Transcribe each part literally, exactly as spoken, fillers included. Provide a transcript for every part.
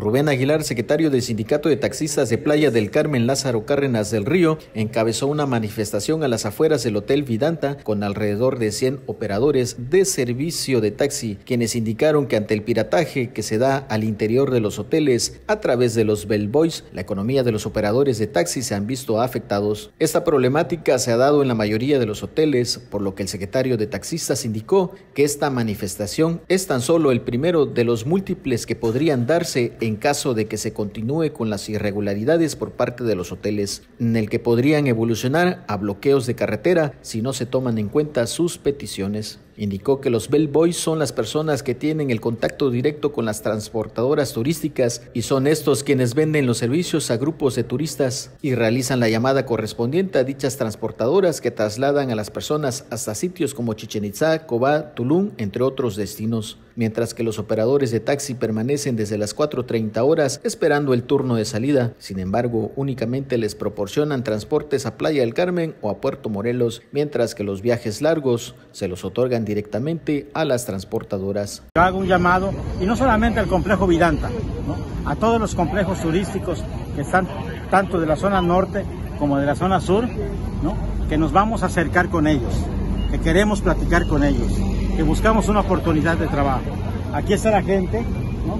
Rubén Aguilar, secretario del Sindicato de Taxistas de Playa del Carmen Lázaro Cárdenas del Río, encabezó una manifestación a las afueras del Hotel Vidanta con alrededor de cien operadores de servicio de taxi, quienes indicaron que ante el pirataje que se da al interior de los hoteles a través de los bellboys, la economía de los operadores de taxi se han visto afectados. Esta problemática se ha dado en la mayoría de los hoteles, por lo que el secretario de Taxistas indicó que esta manifestación es tan solo el primero de los múltiples que podrían darse en caso de que se continúe con las irregularidades por parte de los hoteles, en el que podrían evolucionar a bloqueos de carretera si no se toman en cuenta sus peticiones. Indicó que los bellboys son las personas que tienen el contacto directo con las transportadoras turísticas y son estos quienes venden los servicios a grupos de turistas y realizan la llamada correspondiente a dichas transportadoras que trasladan a las personas hasta sitios como Chichén Itzá, Cobá, Tulum, entre otros destinos, mientras que los operadores de taxi permanecen desde las cuatro treinta horas esperando el turno de salida. Sin embargo, únicamente les proporcionan transportes a Playa del Carmen o a Puerto Morelos, mientras que los viajes largos se los otorgan directamente a las transportadoras. Yo hago un llamado, y no solamente al complejo Vidanta, ¿no?, a todos los complejos turísticos que están tanto de la zona norte como de la zona sur, ¿no?, que nos vamos a acercar con ellos, que queremos platicar con ellos, que buscamos una oportunidad de trabajo. Aquí está la gente, ¿no?,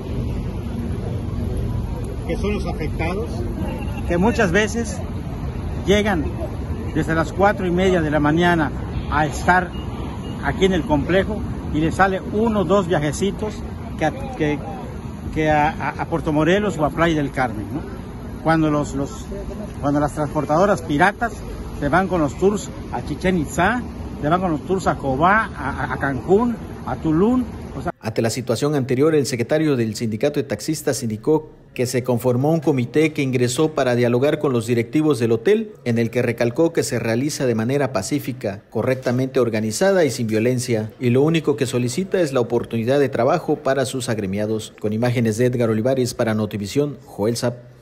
que son los afectados, que muchas veces llegan desde las cuatro y media de la mañana a estar aquí en el complejo y les sale uno o dos viajecitos que, a, que, que a, a Puerto Morelos o a Playa del Carmen, ¿no? Cuando, los, los, cuando las transportadoras piratas se van con los tours a Chichén Itzá, se van con los tours a Cobá, a, a Cancún, a Tulum. O sea... Ante la situación anterior, el secretario del Sindicato de Taxistas indicó que se conformó un comité que ingresó para dialogar con los directivos del hotel, en el que recalcó que se realiza de manera pacífica, correctamente organizada y sin violencia, y lo único que solicita es la oportunidad de trabajo para sus agremiados. Con imágenes de Edgar Olivares para Notivisión, Joel Zap.